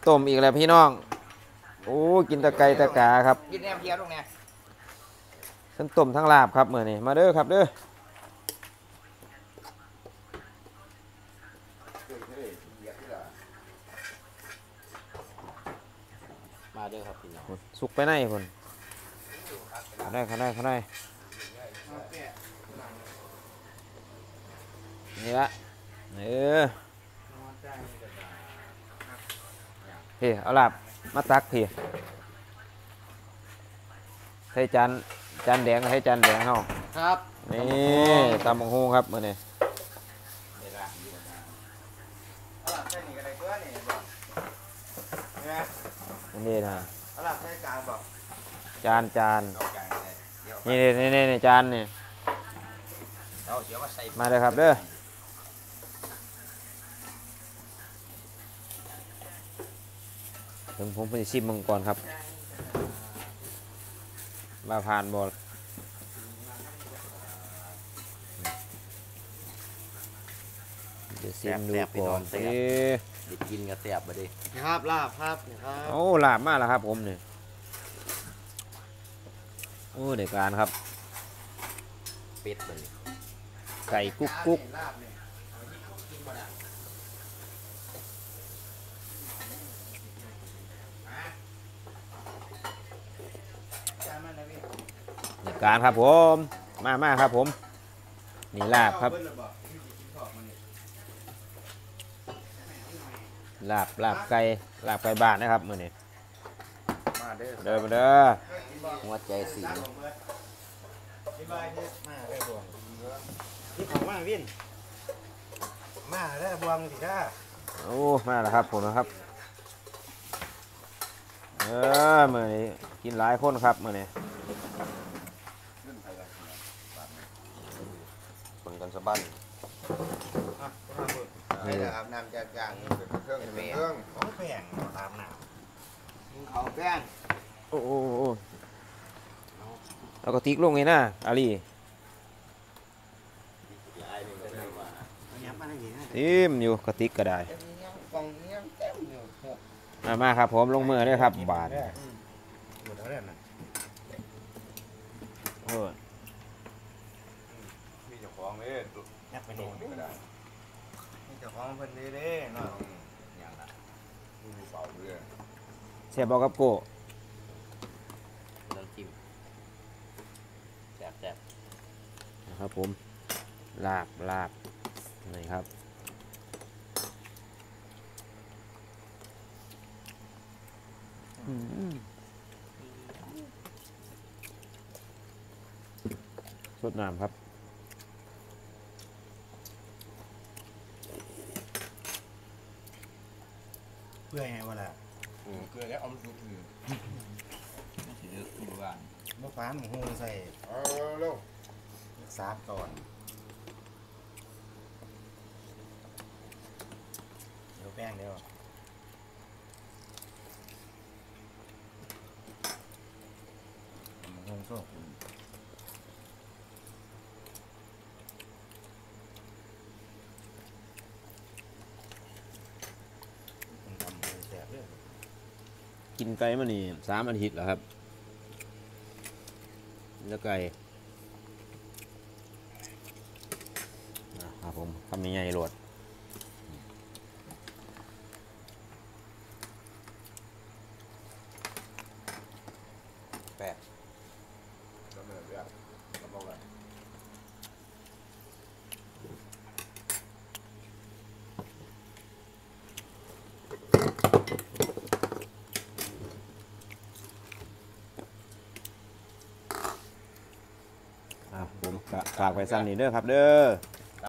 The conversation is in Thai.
ต้มอีกแล้วพี่น้องโอ้กินตะไคร้ตะกาครับกินแหนมเพียลูกเนี่ยทั้งต้มทั้งลาบครับมื้อนี้มาเด้อครับเด้อมาเด้อครับพี่น้องสุกไปไหนคนเขาได้นี่ละพี่เอาลาบมาตักพี่ใช้จานแดงใช้จานแดงเฮาครับนี่ตำบักหุ่งครับมื้อนี้นี่นะจานนี่จานนี่มาเลยครับเด้อถึงผมไปชิมมังกรครับมาผ่านบอลเดี๋ยวชิมดูก่อนสิเด็กกินกระแสบมาดิครับลาบครับนะครับโอ้ลาบมากแล้วครับผมเนี่ยโอ้เด็กการครับเป็ดเลยไก่กุ๊กกุ๊กเด็กการครับผมมาครับผมนี่ลาบครับลาบไก่บ้านนะครับมื้อนี้เด้อหัวใจสีที่ของมาวินมาได้บวงสิท่าโอ้มาแล้วครับผมนะครับมื้อนี้กินหลายคนครับมื้อนี้คนกันสะบั้นให้อาบน้ำจากอย่างเครื่องของแป้งอาบน้ำเขาแป้งโอ้แล้วก็ติ๊กลงไงนะอาลีทิมอยู่กระติกก็ได้มาครับผมลงมือด้วยครับบาทมีเจ้าของเลยยักไปเห็นมีเจ้าของเพิ่นเด้เนาะอย่างละดูเบาเลยเสียบอกกับโก้น้ำจิ้มแซ่บนะครับผมลาบนี่ครับสดน้ำครับเพื่อไงวะล่ะเกลือแล้วเอามันสุกอยู่สีเลือดดูว่าเมื่อฟ้าหมูหูใส่เร็วซาบก่อนเดี๋ยวแป้งเดี๋ยวหมูหูโซ่กินไก่มานี่3 อาทิตย์แล้วครับแล้วไก่ครับผมทำยังไงโหลดแปะก็เหนื่อยเยอะก็บอกเลยผมฝากไปสั่งนี่เด้อครับเด้อ